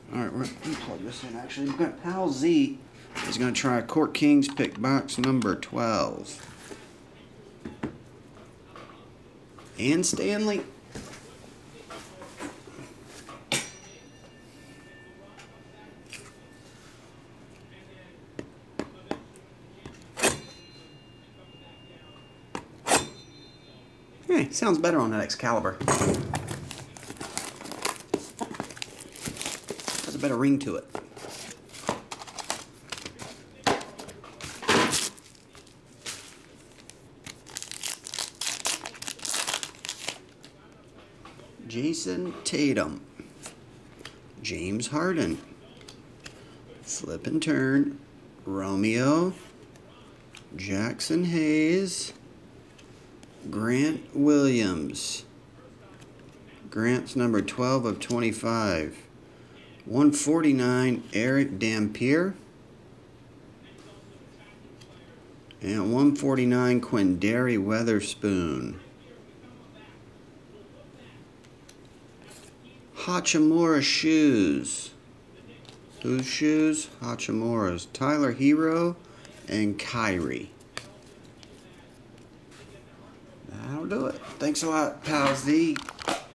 Alright, let me plug this in actually. We've got Pal Z is going to try Court Kings pick box number 12. And Stanley. Hey, sounds better on that Excalibur. Has a better ring to it. Jason Tatum, James Harden, Flip and Turn, Romeo, Jackson Hayes, Grant Williams. Grant's number 12 of 25. 149, Eric Dampier. And 149, Quindary Weatherspoon. Hachimura shoes. Whose shoes? Hachimura's. Tyler Hero and Kyrie. That'll do it. Thanks a lot, Pal Z.